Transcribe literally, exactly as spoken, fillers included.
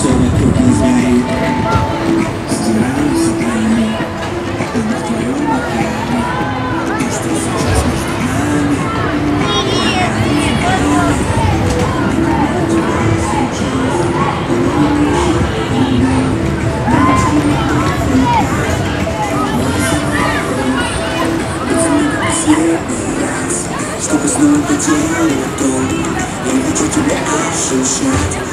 все вокруг не знает. Стираются пламя, это на твоем океане. И что сейчас между нами? Чтобы снова делать то, я хочу тебя ощущать.